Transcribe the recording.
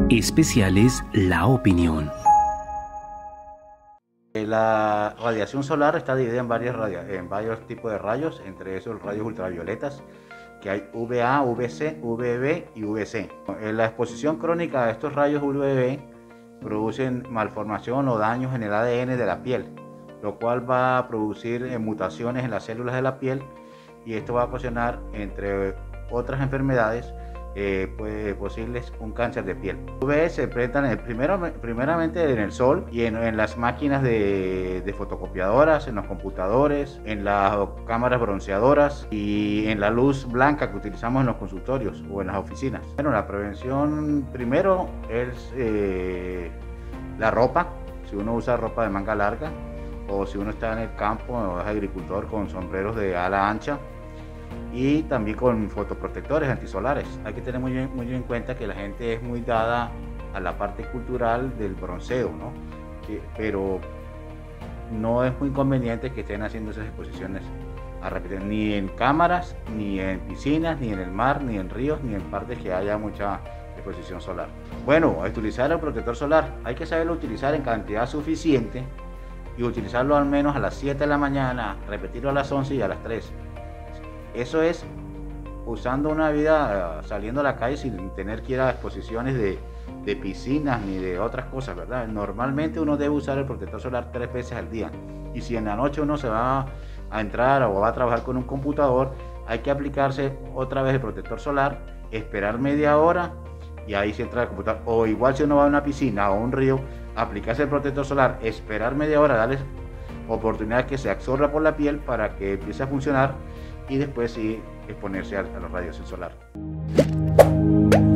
Especiales La Opinión. La radiación solar está dividida en varios tipos de rayos, entre esos rayos ultravioletas, que hay UVA, UVC, UVB y UVC. La exposición crónica de estos rayos UVB producen malformación o daños en el ADN de la piel, lo cual va a producir mutaciones en las células de la piel, y esto va a ocasionar, entre otras enfermedades posibles, un cáncer de piel. UV se presentan primeramente en el sol y en las máquinas de fotocopiadoras, en los computadores, en las cámaras bronceadoras y en la luz blanca que utilizamos en los consultorios o en las oficinas. Bueno, la prevención primero es la ropa, si uno usa ropa de manga larga, o si uno está en el campo o es agricultor, con sombreros de ala ancha, y también con fotoprotectores antisolares. Hay que tener muy en cuenta que la gente es muy dada a la parte cultural del bronceo, ¿no? Pero no es muy conveniente que estén haciendo esas exposiciones a repetir, ni en cámaras, ni en piscinas, ni en el mar, ni en ríos, ni en partes que haya mucha exposición solar. Bueno, a utilizar el protector solar hay que saberlo utilizar en cantidad suficiente y utilizarlo al menos a las 7 de la mañana, repetirlo a las 11 y a las 3. Eso es usando una vida, saliendo a la calle sin tener que ir a exposiciones de piscinas ni de otras cosas, ¿verdad? Normalmente uno debe usar el protector solar 3 veces al día. Y si en la noche uno se va a entrar o va a trabajar con un computador, hay que aplicarse otra vez el protector solar, esperar media hora y ahí se entra el computador. O igual si uno va a una piscina o a un río, aplicarse el protector solar, esperar media hora, darle oportunidad que se absorba por la piel para que empiece a funcionar, y después sí exponerse a la radiación solar.